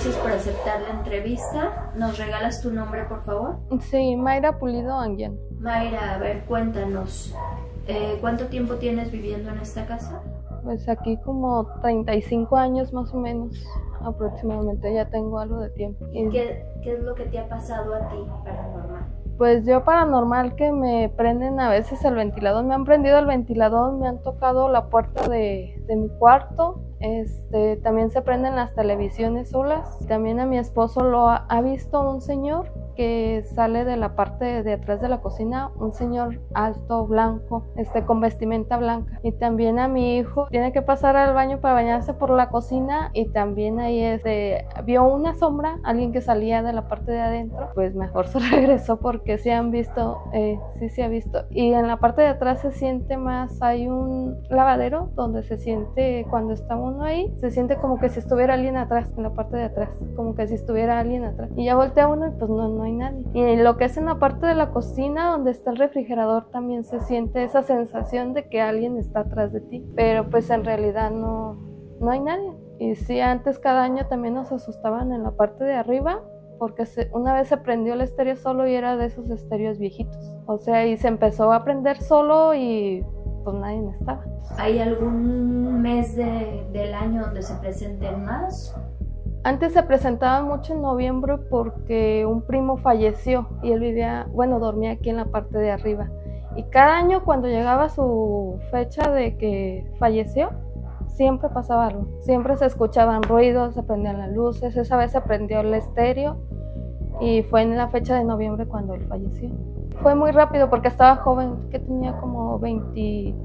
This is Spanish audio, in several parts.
gracias por aceptar la entrevista. ¿Nos regalas tu nombre, por favor? Sí, Mayra Pulido Anguiano. Mayra, a ver, cuéntanos, ¿cuánto tiempo tienes viviendo en esta casa? Pues aquí como 35 años más o menos, aproximadamente, ya tengo algo de tiempo. ¿Qué es lo que te ha pasado a ti paranormal? Pues yo paranormal que me prenden a veces el ventilador, me han prendido el ventilador, me han tocado la puerta de mi cuarto, también se prenden las televisiones solas. También a mi esposo lo ha visto un señor que sale de la parte de atrás de la cocina, un señor alto, blanco, con vestimenta blanca. Y también a mi hijo tiene que pasar al baño para bañarse por la cocina y también ahí vio una sombra, alguien que salía de la parte de adentro, pues mejor se regresó porque sí han visto, sí se ha visto. Y en la parte de atrás se siente más, hay un lavadero donde se siente, cuando está uno ahí, se siente como que si estuviera alguien atrás, en la parte de atrás, como que si estuviera alguien atrás. Y ya voltea uno y pues no hay nadie. Y lo que es en la parte de la cocina donde está el refrigerador también se siente esa sensación de que alguien está atrás de ti, pero pues en realidad no hay nadie. Y sí, antes cada año también nos asustaban en la parte de arriba porque una vez se prendió el estéreo solo y era de esos estéreos viejitos, o sea, y se empezó a prender solo y pues nadie estaba. ¿Hay algún mes del año donde se presenten más? Antes se presentaban mucho en noviembre porque un primo falleció y él dormía aquí en la parte de arriba. Y cada año cuando llegaba su fecha de que falleció, siempre pasaba algo. Siempre se escuchaban ruidos, se prendían las luces. Esa vez se prendió el estéreo y fue en la fecha de noviembre cuando él falleció. Fue muy rápido porque estaba joven, que tenía como 20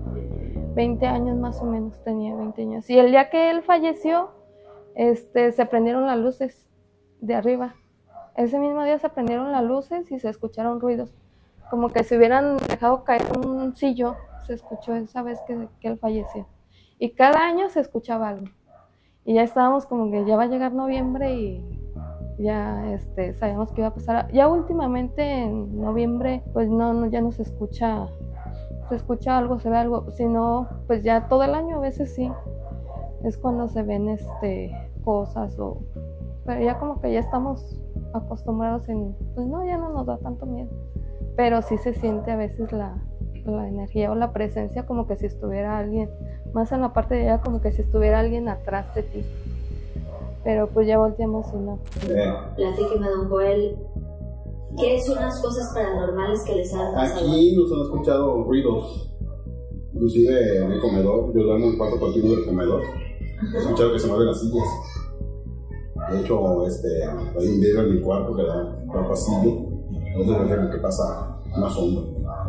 años más o menos, tenía 20 años. Y el día que él falleció, se prendieron las luces de arriba. Ese mismo día se prendieron las luces y se escucharon ruidos, como que se hubieran dejado caer un sillo. Se escuchó esa vez que él falleció. Y cada año se escuchaba algo. Y ya estábamos como que ya va a llegar noviembre y ya sabíamos que iba a pasar. Ya últimamente en noviembre pues ya no se escucha algo, se ve algo, sino pues ya todo el año a veces sí. Es cuando se ven cosas pero ya como que ya estamos acostumbrados pues no, ya no nos da tanto miedo, pero sí se siente a veces la energía o la presencia como que si estuviera alguien, más en la parte de allá como que si estuviera alguien atrás de ti, pero pues ya volteamos y no. Platíqueme, don Joel, ¿qué son las cosas paranormales que les han pasado? Aquí nos han escuchado ruidos, inclusive en el comedor. Yo duermo en el cuarto continuo del comedor. He escuchado que se mueven las sillas. De hecho, hay un vidrio en mi cuarto que da un pasillo. Entonces veo que pasa una sombra.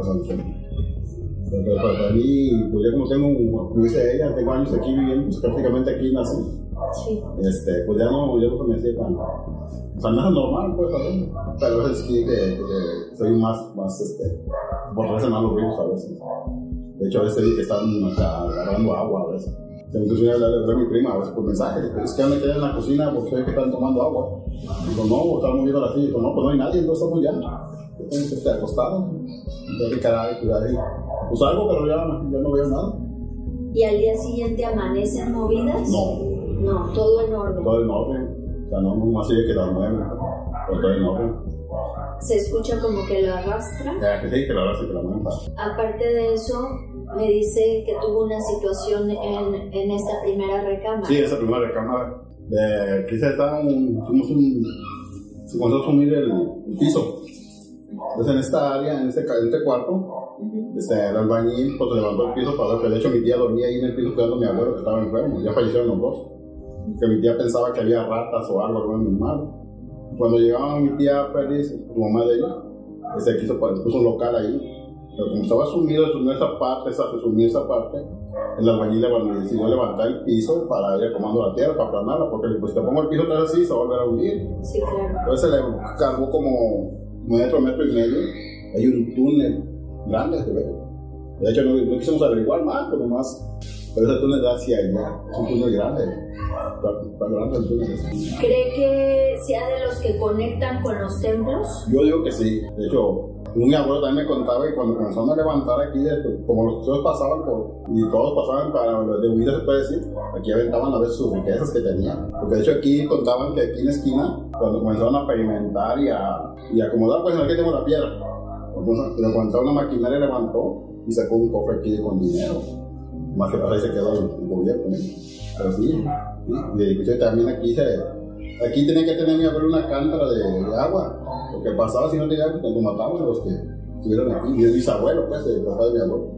Pero para mí, pues ya como dice ella, tengo años aquí viviendo, pues prácticamente aquí nací. Sí. Pues ya no se me hacía tan nada normal, pues, pero a veces que soy más por veces más los ruidos a veces. De hecho, a veces vi que están agarrando agua a veces. Inclusive hablé a mi prima a veces por mensaje, es que me quedé en la cocina porque sé que están tomando agua. Digo, no, están moviendo la silla. Digo, no, pues no hay nadie, no estamos ya. Yo tengo acostado. Entonces, caray, pues algo, pero ya no veo nada. ¿Y al día siguiente amanecen movidas? No, todo en orden. Todo en orden. O sea, no más sigue que las mueven, pero todo en orden. ¿Se escucha como que lo arrastra? Ya, que sí, que lo arrastra y que la mueven. Aparte de eso, me dice que tuvo una situación en esta primera recámara. Sí, esa primera recámara. Quizá comenzó a sumir el piso. Entonces en esta área, en este cuarto, el albañil pues levantó el piso para ver que de hecho mi tía dormía ahí en el piso cuidando a mi abuelo que estaba enfermo. Ya fallecieron los dos. Que mi tía pensaba que había ratas o algo malo. Cuando llegaba mi tía Feliz, su mamá de ella, puso un local ahí. Pero como estaba sumido esa parte, el albañil decidió levantar el piso para ir acomodando la tierra, para aplanarla, porque pues te pongo el piso otra vez así, se va a volver a hundir. Sí, claro. Entonces se le cargó como metro y medio. Hay un túnel grande, de hecho no quisimos averiguar más, pero ese túnel da hacia allá, es un túnel grande. Está grande el túnel ese. ¿Cree que sea de los que conectan con los templos? Yo digo que sí. De hecho, mi abuelo también me contaba que cuando comenzaron a levantar aquí, como los todos pasaban y todos pasaban para de huida, se puede decir, aquí aventaban a ver sus riquezas que tenían. Porque de hecho aquí contaban que aquí en la esquina, cuando comenzaron a pavimentar y a acomodar, pues aquí tengo la piedra. Entonces, le levantó una maquinaria, levantó y sacó un cofre aquí con dinero. Más que para ahí se quedó el gobierno. Pero sí, y también aquí tenía que tener mi abuelo una cántara de agua. Lo que pasaba si no tenía agua, pues lo mataban los que estuvieron aquí. Mi bisabuelo, pues, el papá de mi abuelo.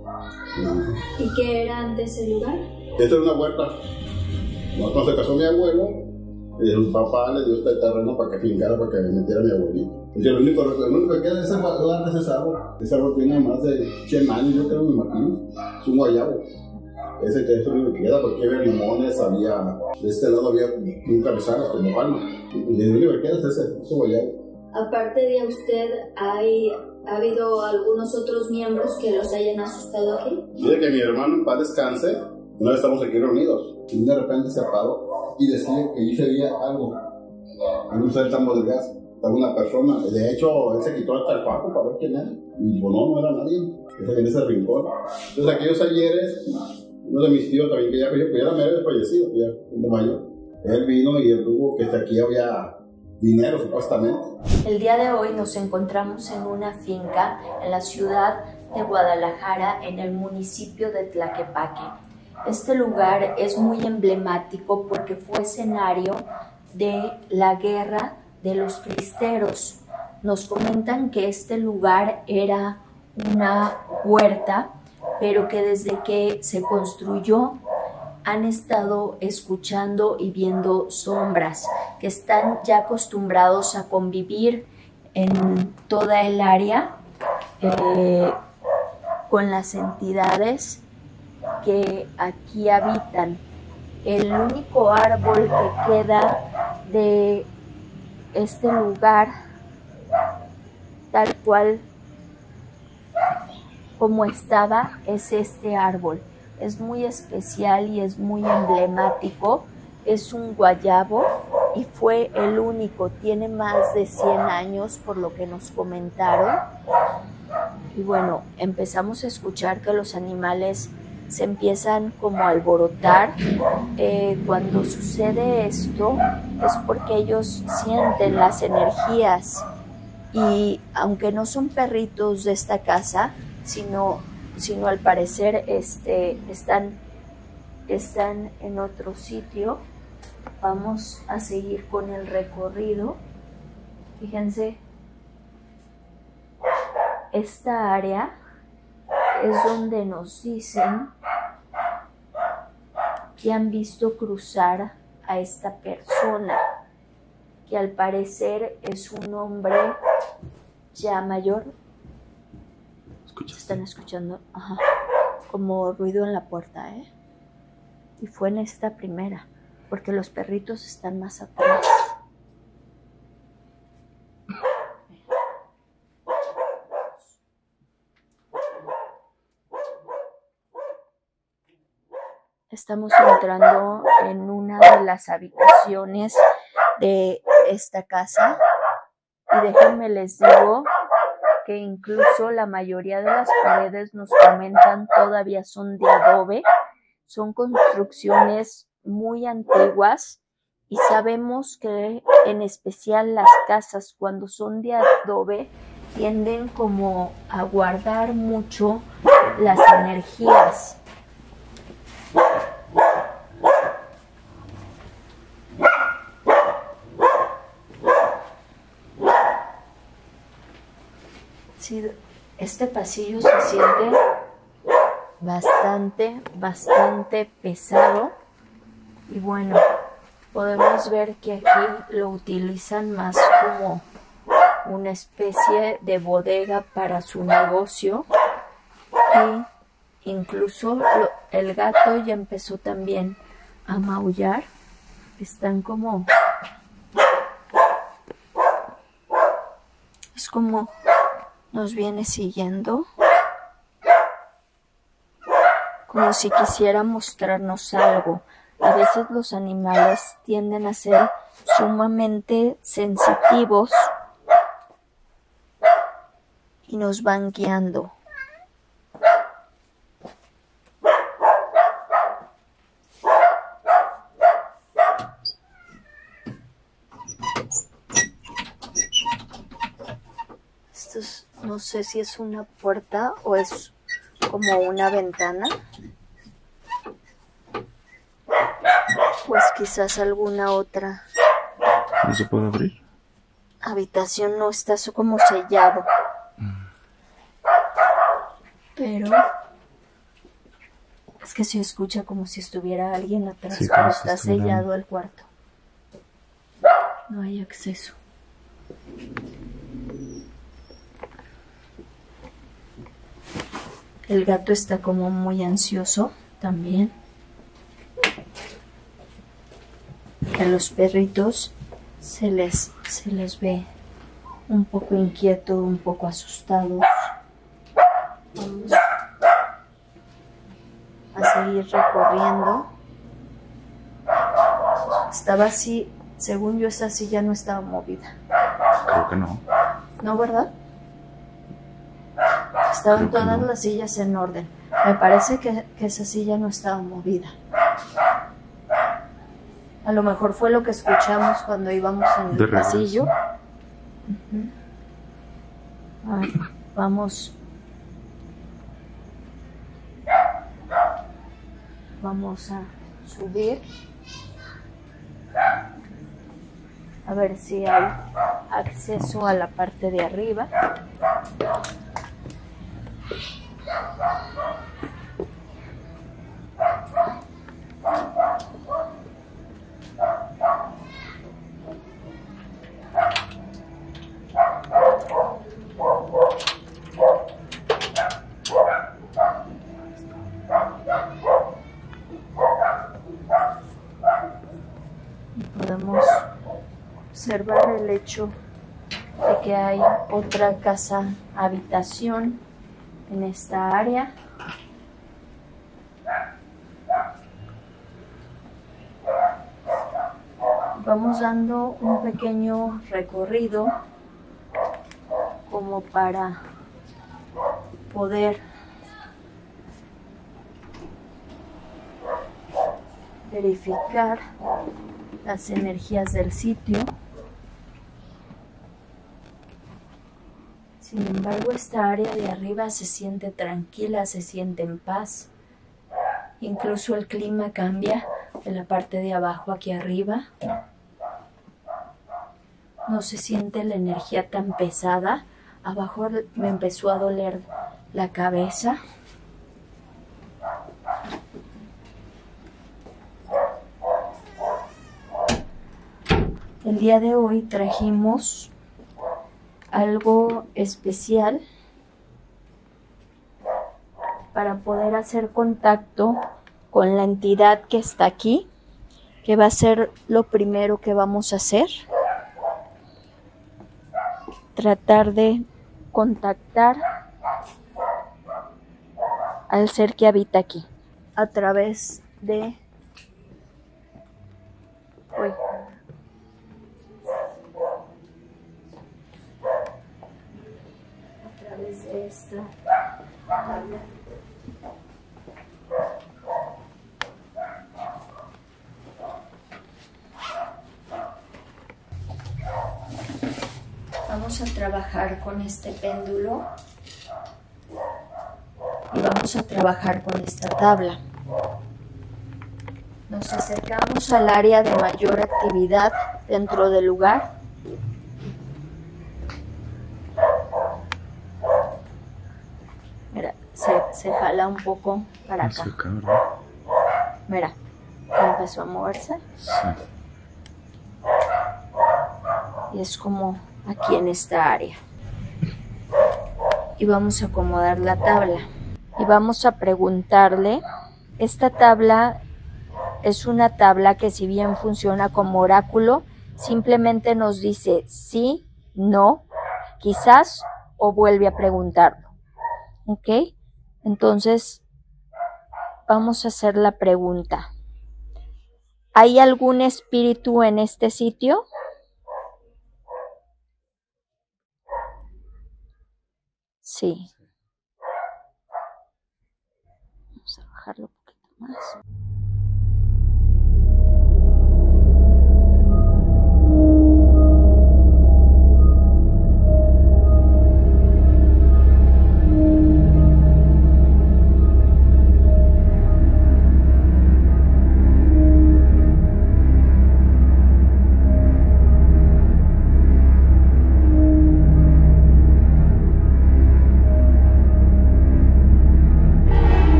¿Y qué era antes el lugar? Esta era una huerta. Cuando se casó mi abuelo, el papá le dio este terreno para que fincara, para que metiera a mi abuelito. Y lo único que queda de ese lugar es ese árbol. Ese árbol tiene más de 100 años, yo creo, me imagino. Es un guayabo. Ese que es lo único que queda, porque había limones, de este lado había un cabezal, como palma. Y lo único que queda es ese guayabo. Aparte de usted, ¿ha habido algunos otros miembros que los hayan asustado aquí? Mire que mi hermano, en paz descanse, una vez estamos aquí reunidos, y de repente se paró y decía que ahí se veía algo. En un ser tambo de gas, estaba una persona. De hecho, él se quitó hasta el fajo para ver quién era. Y dijo, no era nadie. En ese rincón. Entonces, aquellos ayeres, uno de mis tíos también, que ya era medio fallecido, ya de mayor. Él vino y él tuvo que aquí había dinero, supuestamente. El día de hoy nos encontramos en una finca en la ciudad de Guadalajara, en el municipio de Tlaquepaque. Este lugar es muy emblemático porque fue escenario de la guerra de los cristeros. Nos comentan que este lugar era una huerta, pero que desde que se construyó han estado escuchando y viendo sombras, que están ya acostumbrados a convivir en toda el área con las entidades que aquí habitan. El único árbol que queda de este lugar, tal cual como estaba, es este árbol. Es muy especial y es muy emblemático. Es un guayabo y fue el único. Tiene más de 100 años por lo que nos comentaron. Y bueno, empezamos a escuchar que los animales se empiezan como a alborotar. Cuando sucede esto es porque ellos sienten las energías. Y aunque no son perritos de esta casa, sino al parecer están en otro sitio. Vamos a seguir con el recorrido. Fíjense, esta área es donde nos dicen que han visto cruzar a esta persona, que al parecer es un hombre ya mayor. ¿Están escuchando? Ajá. Como ruido en la puerta, ¿eh? Y fue en esta primera, porque los perritos están más atrás. Estamos entrando en una de las habitaciones de esta casa y déjenme les digo que incluso la mayoría de las paredes nos comentan todavía son de adobe, son construcciones muy antiguas y sabemos que en especial las casas cuando son de adobe tienden como a guardar mucho las energías. Sí, este pasillo se siente bastante pesado y bueno, podemos ver que aquí lo utilizan más como una especie de bodega para su negocio y incluso el gato ya empezó también a maullar. Están como... es como nos viene siguiendo, como si quisiera mostrarnos algo. A veces los animales tienden a ser sumamente sensitivos y nos van guiando. Esto no sé si es una puerta o es como una ventana. Pues quizás alguna otra. ¿No se puede abrir? Habitación, no, está como sellado. Pero es que se escucha como si estuviera alguien atrás, Sí, pero como si está estuviera... sellado el cuarto. No hay acceso. El gato está como muy ansioso también. A los perritos se les ve un poco inquietos, un poco asustados. Vamos a seguir recorriendo. Estaba así, según yo esa silla no estaba movida. Creo que no. ¿No, verdad? Estaban Creo que todas no. las sillas en orden. Me parece que esa silla no estaba movida. A lo mejor fue lo que escuchamos cuando íbamos en De el regreso. pasillo. Ay, vamos a subir. A ver si hay acceso a la parte de arriba. Podemos observar el hecho de que hay otra casa habitación en esta área. Vamos dando un pequeño recorrido como para poder verificar las energías del sitio. Sin embargo, esta área de arriba se siente tranquila, se siente en paz. Incluso el clima cambia de la parte de abajo aquí arriba. No se siente la energía tan pesada. Abajo me empezó a doler la cabeza. El día de hoy trajimos algo especial para poder hacer contacto con la entidad que está aquí, que va a ser lo primero que vamos a hacer. Tratar de contactar al ser que habita aquí a través de esta tabla. Vamos a trabajar con este péndulo y vamos a trabajar con esta tabla. Nos acercamos al área de mayor actividad dentro del lugar. Mira, se jala un poco para acá. Mira, empezó a moverse. Sí. Y es como aquí en esta área. Y vamos a acomodar la tabla. Y vamos a preguntarle, esta tabla es una tabla que si bien funciona como oráculo, simplemente nos dice sí, no, quizás o vuelve a preguntarlo. ¿Ok? Entonces, vamos a hacer la pregunta. ¿Hay algún espíritu en este sitio? Sí. Vamos a bajarlo un poquito más.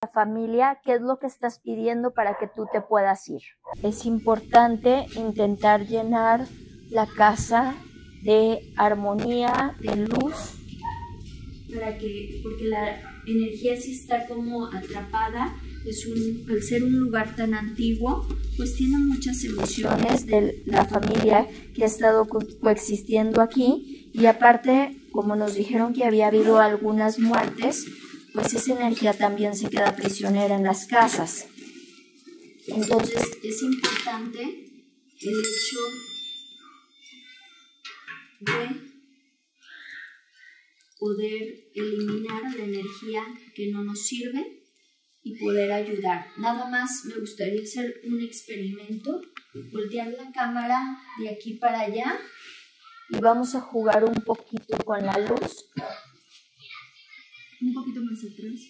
familia qué es lo que estás pidiendo para que tú te puedas ir. Es importante intentar llenar la casa de armonía, de luz, porque la energía sí está como atrapada. Al ser un lugar tan antiguo, pues tiene muchas emociones de la familia que ha estado coexistiendo aquí, y aparte, como nos dijeron que había habido algunas muertes, pues esa energía también se queda prisionera en las casas. Entonces es importante el hecho de poder eliminar la energía que no nos sirve y poder ayudar. Nada más me gustaría hacer un experimento, voltear la cámara de aquí para allá y vamos a jugar un poquito con la luz. Un poquito más atrás.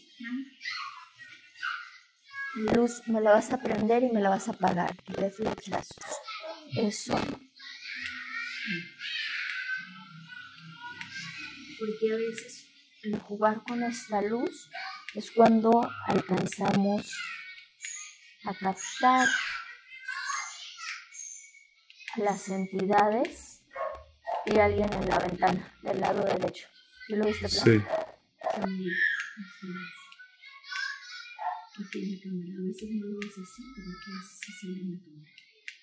La luz me la vas a prender y me la vas a apagar. De flechazos. Eso. Porque a veces al jugar con esta luz es cuando alcanzamos a captar a las entidades y a alguien en la ventana del lado derecho. ¿Sí lo viste? Sí. Aquí en la cámara. A veces no lo ves así, pero a veces sí se ve en la cámara.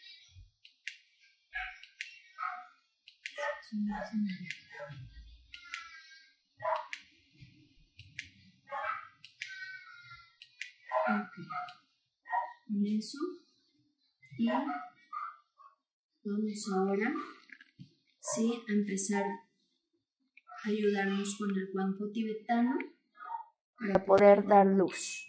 Ok. Con eso. Y vamos ahora sí a empezar a ayudarnos con el cuenco tibetano para poder dar luz.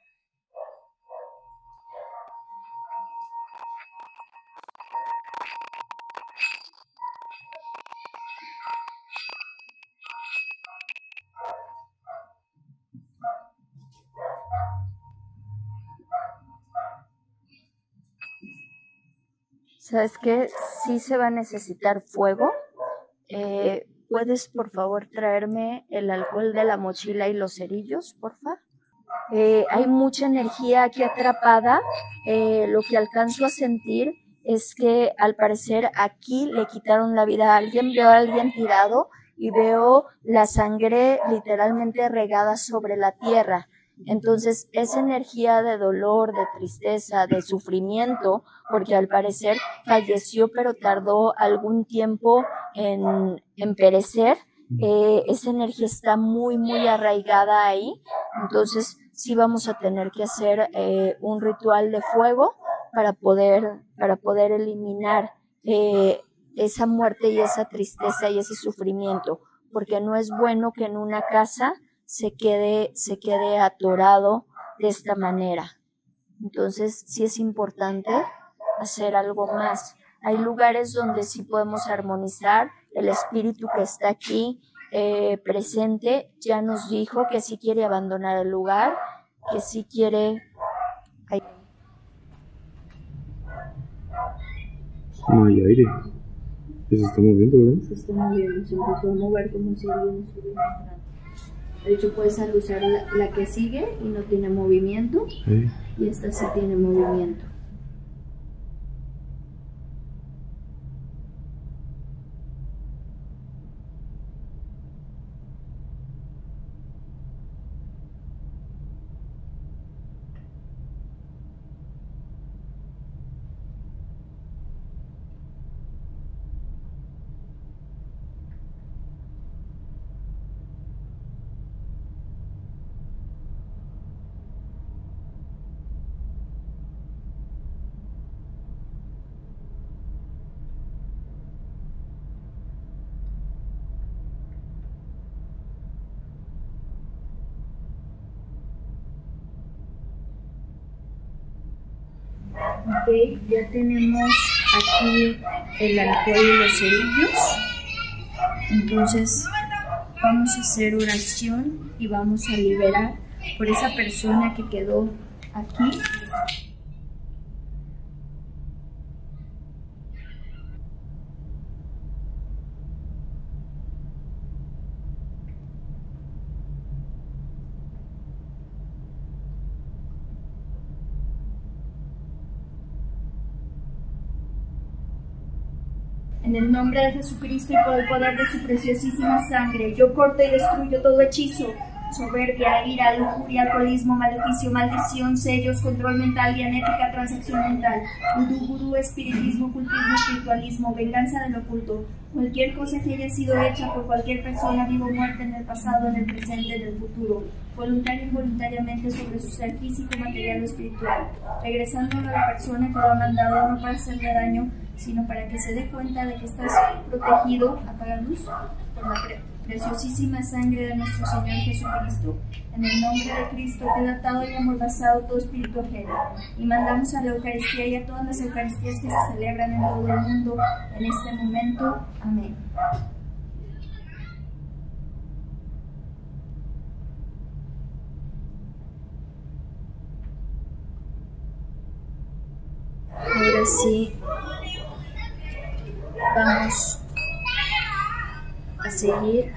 ¿Sabes qué? Sí se va a necesitar fuego. ¿Puedes, por favor, traerme el alcohol de la mochila y los cerillos, porfa? Hay mucha energía aquí atrapada. Lo que alcanzo a sentir es que, al parecer, aquí le quitaron la vida a alguien. Veo a alguien tirado y veo la sangre literalmente regada sobre la tierra. Entonces, esa energía de dolor, de tristeza, de sufrimiento, porque al parecer falleció pero tardó algún tiempo en perecer, esa energía está muy, muy arraigada ahí. Entonces, sí vamos a tener que hacer un ritual de fuego para poder eliminar esa muerte y esa tristeza y ese sufrimiento, porque no es bueno que en una casa se quede atorado de esta manera. Entonces sí es importante hacer algo más. Hay lugares donde sí podemos armonizar. El espíritu que está aquí presente ya nos dijo que sí quiere abandonar el lugar, que sí quiere... No hay aire. Se está moviendo, ¿verdad? Se está moviendo, se empezó a mover como si alguien estuviera entrando. De hecho, puedes usar la que sigue y no tiene movimiento. Sí. Y esta sí tiene movimiento. Ok, ya tenemos aquí el alcohol y los cerillos. Entonces vamos a hacer oración y vamos a liberar por esa persona que quedó aquí. En el nombre de Jesucristo y por el poder de su preciosísima sangre, yo corto y destruyo todo hechizo, soberbia, ira, lujuria, alcoholismo, maleficio, maldición, sellos, control mental, dianética, transacción mental, vudú, espiritismo, ocultismo, espiritualismo, venganza del oculto, cualquier cosa que haya sido hecha por cualquier persona, viva o muerta, en el pasado, en el presente, en el futuro, voluntaria o involuntariamente sobre su ser físico, material o espiritual, regresándolo a la persona que lo ha mandado no para hacerle daño, sino para que se dé cuenta de que estás protegido, apaga luz, por la preciosísima sangre de nuestro Señor Jesucristo. En el nombre de Cristo queda atado y amordazado todo espíritu ajeno. Y mandamos a la Eucaristía y a todas las Eucaristías que se celebran en todo el mundo en este momento. Amén. Ahora sí, vamos a seguir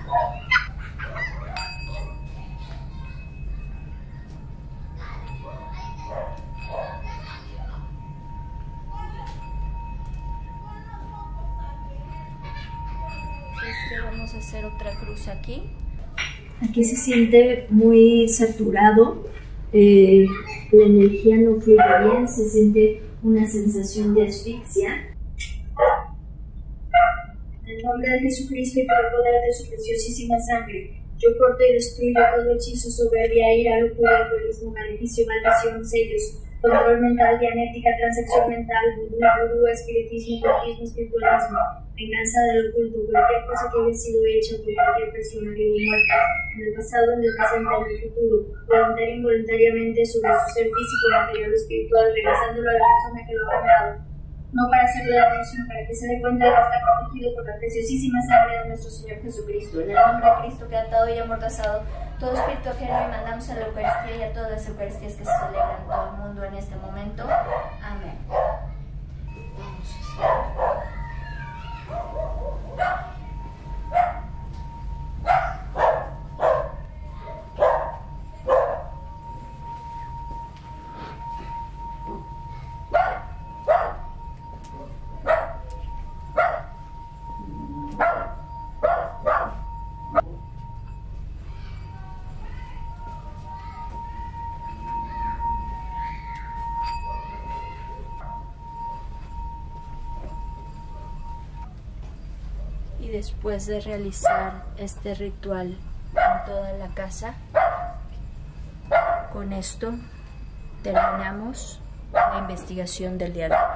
vamos a hacer otra cruz aquí. Aquí se siente muy saturado, la energía no fluye bien, se siente una sensación de asfixia. En el nombre de Jesucristo y por el poder de su preciosísima sangre, yo corto y destruyo todo hechizo, soberbia, ira, lujuria, alcoholismo, maleficio, maldición, sellos, control mental, dianética, transacción mental, vudú, espiritismo, ocultismo, espiritualismo, venganza del oculto, cualquier cosa que haya sido hecha por cualquier persona viva o muerta, en el pasado, en el presente, en el futuro, voluntaria o involuntariamente sobre su ser físico, material o espiritual, regresándolo a la persona que lo ha mandado, no para hacerle daño, sino para que se dé cuenta de que está protegido por la preciosísima sangre de nuestro Señor Jesucristo. En el nombre de Cristo queda atado y amordazado todo espíritu ajeno y mandamos a la Eucaristía y a todas las Eucaristías que se celebran en todo el mundo en este momento. Amén. Vamos a Después de realizar este ritual en toda la casa, con esto terminamos la investigación del día de hoy.